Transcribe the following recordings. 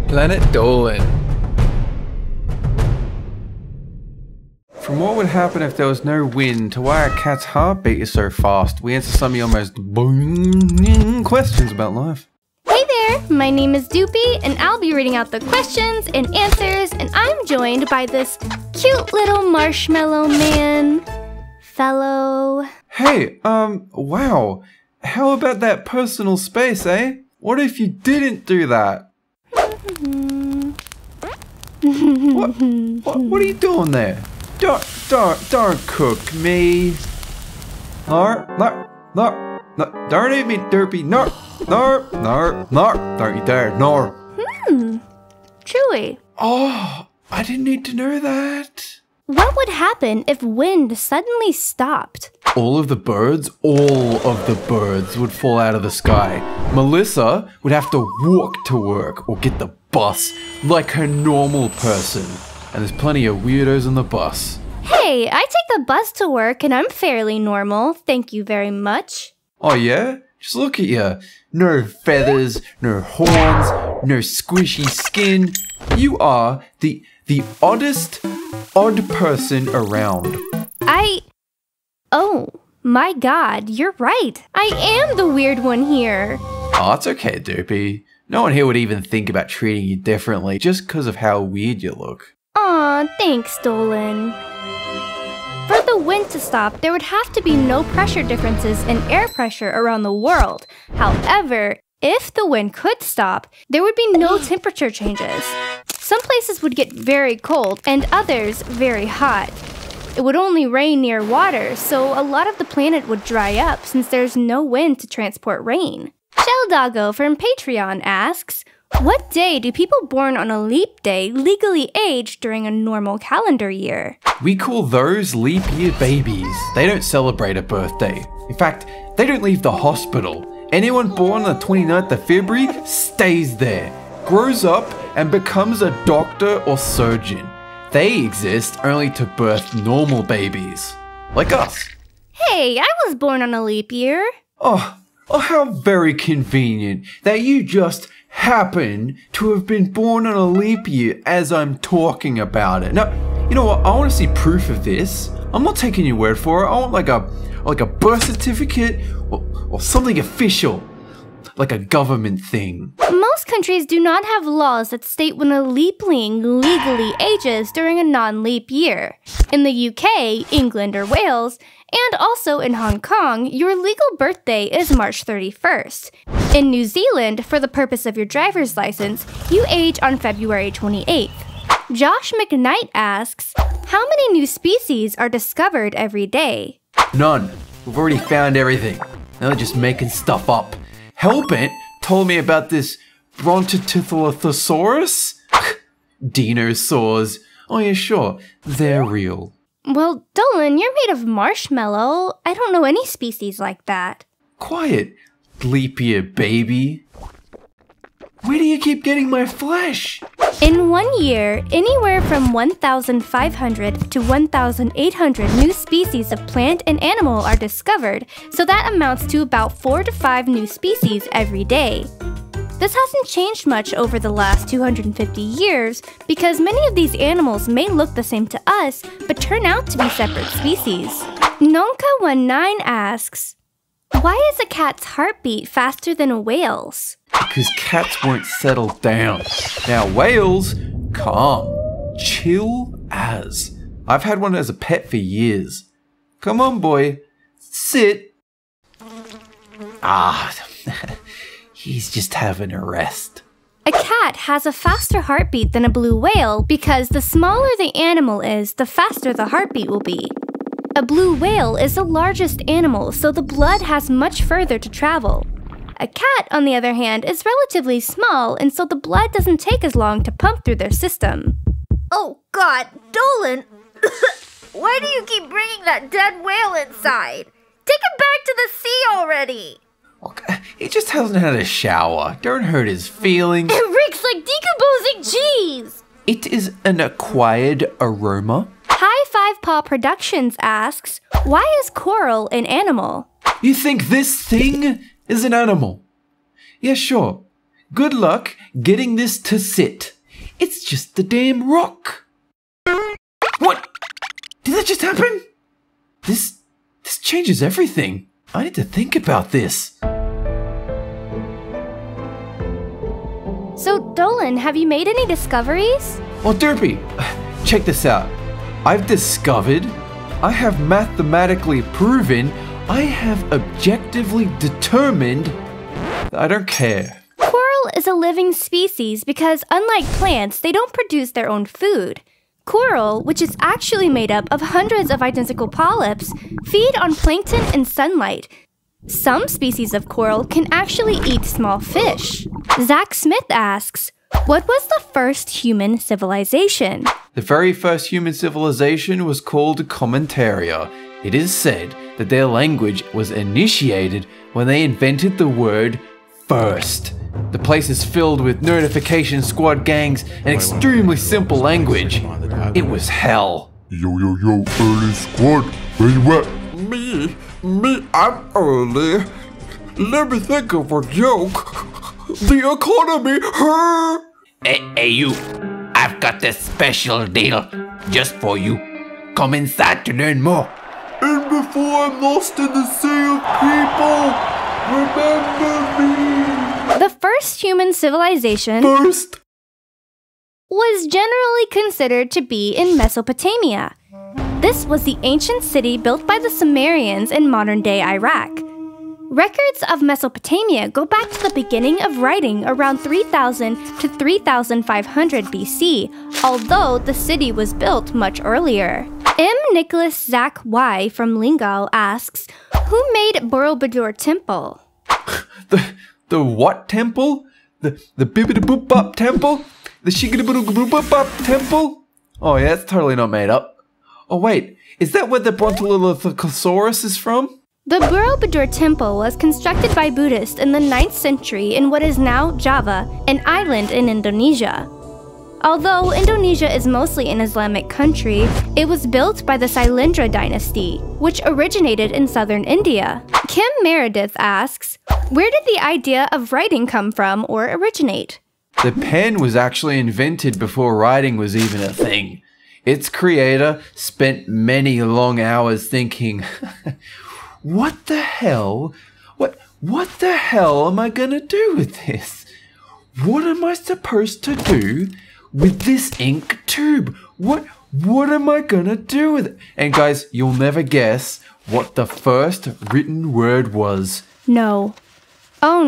Planet Dolan. From what would happen if there was no wind to why a cat's heartbeat is so fast, we answer some of your most boring questions about life. Hey there, my name is Doopy, and I'll be reading out the questions and answers, and I'm joined by this cute little marshmallow man. Fellow. Hey, wow. How about that personal space, eh? What if you didn't do that? What are you doing there? Don't cook me. No, don't eat me, Derpy. No, don't you dare, no. Truly. Oh, I didn't need to know that. What would happen if wind suddenly stopped? All of the birds would fall out of the sky. Melissa would have to walk to work or get the bus like a normal person. And there's plenty of weirdos on the bus. Hey, I take the bus to work and I'm fairly normal, thank you very much. Oh yeah? Just look at you. No feathers, no horns, no squishy skin. You are the oddest odd person around. Oh, my God, you're right. I am the weird one here. Oh, it's okay, Doopy. No one here would even think about treating you differently just because of how weird you look. Aw, thanks, Dolan. For the wind to stop, there would have to be no pressure differences in air pressure around the world. However, if the wind could stop, there would be no temperature changes. Some places would get very cold and others very hot. It would only rain near water, so a lot of the planet would dry up since there's no wind to transport rain. Sheldoggo from Patreon asks, what day do people born on a leap day legally age during a normal calendar year? We call those leap year babies. They don't celebrate a birthday. In fact, they don't leave the hospital. Anyone born on the 29th of February stays there, grows up, and becomes a doctor or surgeon. They exist only to birth normal babies. Like us. Hey, I was born on a leap year. Oh, how very convenient that you just happen to have been born on a leap year as I'm talking about it. Now, you know what? I want to see proof of this. I'm not taking your word for it. I want like a birth certificate or something official, like a government thing. Most countries do not have laws that state when a leapling legally ages during a non-leap year. In the UK, England, or Wales, and also in Hong Kong, your legal birthday is March 31st. In New Zealand, for the purpose of your driver's license, you age on February 28th. Josh McKnight asks, how many new species are discovered every day? None. We've already found everything. Now they're just making stuff up. Hellbent told me about this Brontotithosaurus? Dinosaurs. Oh yeah, sure. They're real. Well, Dolan, you're made of marshmallow. I don't know any species like that. Quiet, leap year baby. Where do you keep getting my flesh? In 1 year, anywhere from 1,500 to 1,800 new species of plant and animal are discovered, so that amounts to about 4 to 5 new species every day. This hasn't changed much over the last 250 years because many of these animals may look the same to us, but turn out to be separate species. Nonka19 asks, why is a cat's heartbeat faster than a whale's? Because cats won't settle down. Now whales, calm, chill as. I've had one as a pet for years. Come on, boy, sit. Ah, he's just having a rest. A cat has a faster heartbeat than a blue whale because the smaller the animal is, the faster the heartbeat will be. A blue whale is the largest animal, so the blood has much further to travel. A cat, on the other hand, is relatively small, and so the blood doesn't take as long to pump through their system. Oh God, Dolan! Why do you keep bringing that dead whale inside? Take him back to the sea already! Okay, he just hasn't had a shower. Don't hurt his feelings. It reeks like decomposing cheese! It is an acquired aroma. High Five Paw Productions asks, why is coral an animal? You think this thing is an animal? Yeah, sure. Good luck getting this to sit. It's just the damn rock. What? Did that just happen? This changes everything. I need to think about this. So, Dolan, have you made any discoveries? Well, Derpy, check this out. I've discovered, I have mathematically proven, I have objectively determined, I don't care. Coral is a living species because, unlike plants, they don't produce their own food. Coral, which is actually made up of hundreds of identical polyps, feed on plankton and sunlight. Some species of coral can actually eat small fish. Zach Smith asks, what was the first human civilization? The very first human civilization was called Commentaria. It is said that their language was initiated when they invented the word first. The place is filled with notification squad gangs and extremely simple language. It was hell. Yo, early squad, where you at? Me, I'm early. Let me think of a joke. The economy, Hey, you. I've got this special deal just for you. Come inside to learn more. And before I'm lost in the sea of people, remember me. The first human civilization First. was generally considered to be in Mesopotamia. This was the ancient city built by the Sumerians in modern-day Iraq. Records of Mesopotamia go back to the beginning of writing around 3000 to 3500 BC, although the city was built much earlier. M. Nicholas Zach Y. from Lingal asks, who made Borobudur Temple? The what temple? The bibbidi-boop-bop temple? The shiggity-boop-boop-bop temple? Oh yeah, that's totally not made up. Oh wait, is that where the Brontosaurus is from? The Borobudur Temple was constructed by Buddhists in the 9th century in what is now Java, an island in Indonesia. Although Indonesia is mostly an Islamic country, it was built by the Sailendra dynasty, which originated in southern India. Kim Meredith asks, where did the idea of writing come from or originate? The pen was actually invented before writing was even a thing. Its creator spent many long hours thinking, what the hell? What the hell am I gonna do with this? What am I supposed to do with this ink tube? What am I gonna do with it? And guys, you'll never guess what the first written word was. No. Oh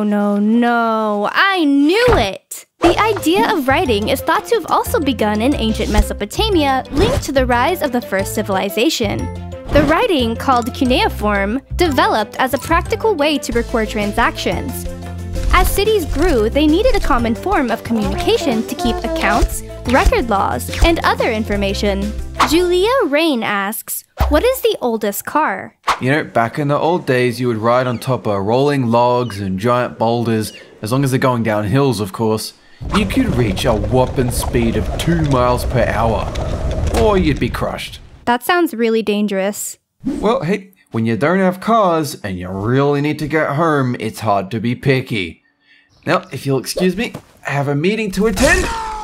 no, I knew it! The idea of writing is thought to have also begun in ancient Mesopotamia, linked to the rise of the first civilization. The writing, called cuneiform, developed as a practical way to record transactions. As cities grew, they needed a common form of communication to keep accounts, record laws, and other information. Julia Rain asks, what is the oldest car? You know, back in the old days, you would ride on top of rolling logs and giant boulders, as long as they're going down hills, of course. You could reach a whopping speed of 2 miles per hour, or you'd be crushed. That sounds really dangerous. Well, hey, when you don't have cars and you really need to get home, it's hard to be picky. Now, if you'll excuse me, I have a meeting to attend.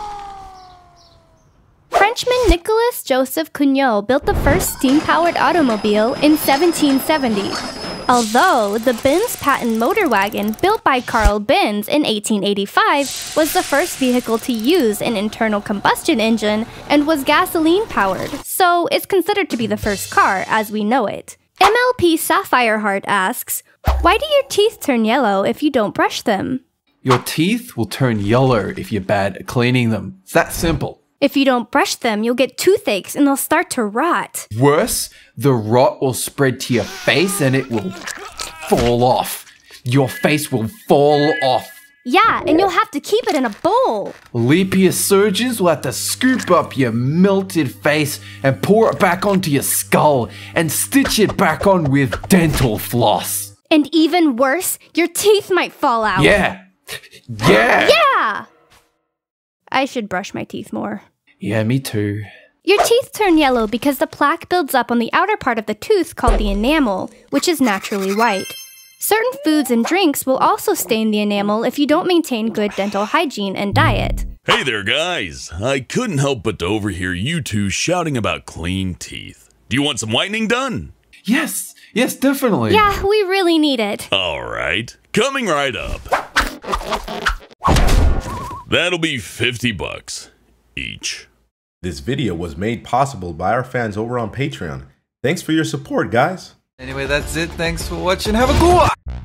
Frenchman Nicolas Joseph Cugnot built the first steam-powered automobile in 1770. Although the Benz patent motor wagon built by Carl Benz in 1885 was the first vehicle to use an internal combustion engine and was gasoline-powered, so it's considered to be the first car as we know it. MLP Sapphire Heart asks, why do your teeth turn yellow if you don't brush them? Your teeth will turn yellow if you're bad at cleaning them. It's that simple. If you don't brush them, you'll get toothaches and they'll start to rot. Worse, the rot will spread to your face and it will fall off. Your face will fall off. Yeah, and you'll have to keep it in a bowl. Leap year surgeons will have to scoop up your melted face and pour it back onto your skull and stitch it back on with dental floss. And even worse, your teeth might fall out. Yeah. Yeah! I should brush my teeth more. Yeah, me too. Your teeth turn yellow because the plaque builds up on the outer part of the tooth called the enamel, which is naturally white. Certain foods and drinks will also stain the enamel if you don't maintain good dental hygiene and diet. Hey there, guys. I couldn't help but to overhear you two shouting about clean teeth. Do you want some whitening done? Yes, definitely. Yeah, we really need it. All right, coming right up. That'll be $50 each. This video was made possible by our fans over on Patreon. Thanks for your support, guys. Anyway, that's it. Thanks for watching. Have a good one.